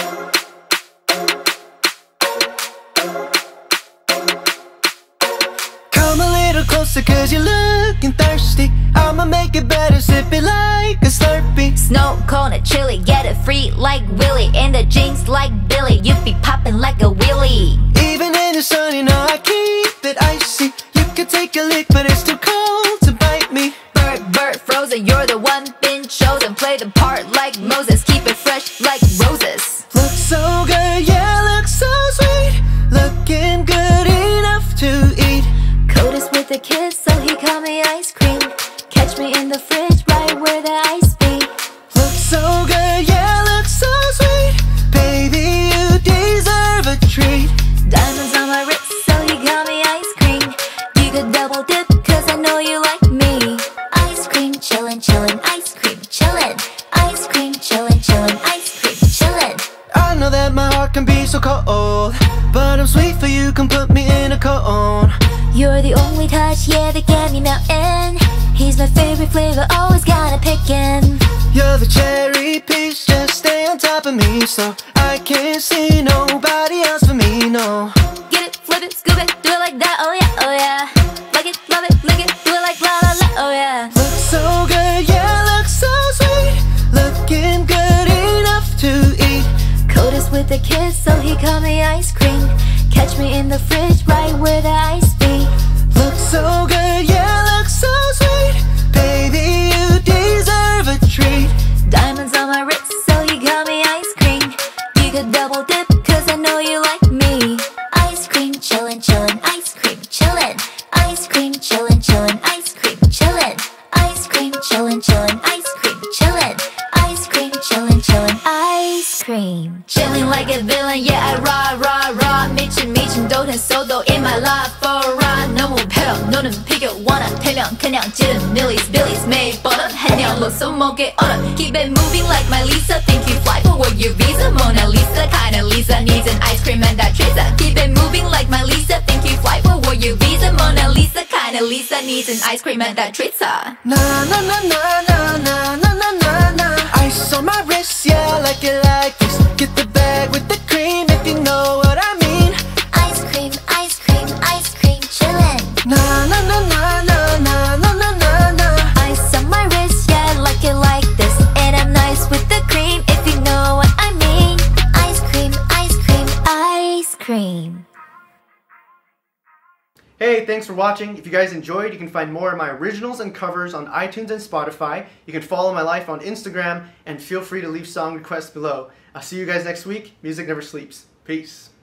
Come a little closer cause you're looking thirsty. I'ma make it better, sip it like a Slurpee. Snow cone and chili, get it free like Willy. In the jeans like Billy, you be popping like a wheelie. Even in the sun, you know I keep it icy. You can take a lick, but it's too cold to bite me. Bird, frozen, you're the one been chosen. Play the part like Moses, keep it fresh like roses. Look so good, yeah, look so sweet. Looking good enough to eat. Codus with a kiss, so he called me ice cream. Catch me in the fridge, right where the ice be. Look so good, yeah, look so sweet. Baby, you deserve a treat. Diamonds on my wrist, so he called me ice cream. You could double dip, cause I know you like me. Ice cream, chillin', chillin', ice cream, chillin'. Ice cream, chillin', chillin', ice cream, chillin'. I know that my heart can be so cold, but I'm sweet for you, can put me in a cone. You're the only touch, yeah, that get me melting. He's my favorite flavor, always gotta pick him. You're the cherry peach, just stay on top of me, so I can't see nobody else for me, no. Get it, flip it, scoop it, do it like that, oh yeah, oh yeah. Like it, love it, lick it, do it like la la la, oh yeah. Look so good, yeah, look so sweet. Looking good enough to eat. Codus with a kiss, so he called me ice cream. Catch me in the fridge, right where the ice be. Look so good, yeah, look so sweet. Baby, you deserve a treat. Diamonds on my wrist, so you call me ice cream. You could double dip, cause I know you like me. Ice cream, chillin', chillin', ice cream, chillin'. Ice cream, chillin', chillin', ice cream, chillin'. Ice cream, chillin', chillin', ice cream, chillin'. Ice cream, chillin', chillin', ice cream. Chillin' like a villain, yeah, I rah, rah, rah. 미친 도는 소도 in my life for ride. 너무 패러 노는 피겨 원한 태명 그냥 찌른 millies, billies 매일 버릇 한영 로서 목에 얼어. Keep it moving like my Lisa. Think you fly forward your visa. Mona Lisa, kinda Lisa needs an ice cream and that Teresa. Keep it moving like my Lisa. Think you fly forward your visa. Mona Lisa, kinda Lisa needs an ice cream and that Teresa. Na na na na na na na na na na. Ice on my wrist, yeah, I like it like this. Get the bag with the cream if you know what I mean. Ice cream, ice cream, ice cream, chillin'. Na na na na na na na na na na. Ice on my wrist, yeah, I like it like this. And I'm nice with the cream if you know what I mean. Ice cream, ice cream, ice cream. Hey, thanks for watching. If you guys enjoyed, you can find more of my originals and covers on iTunes and Spotify. You can follow my life on Instagram, and feel free to leave song requests below. I'll see you guys next week. Music never sleeps. Peace.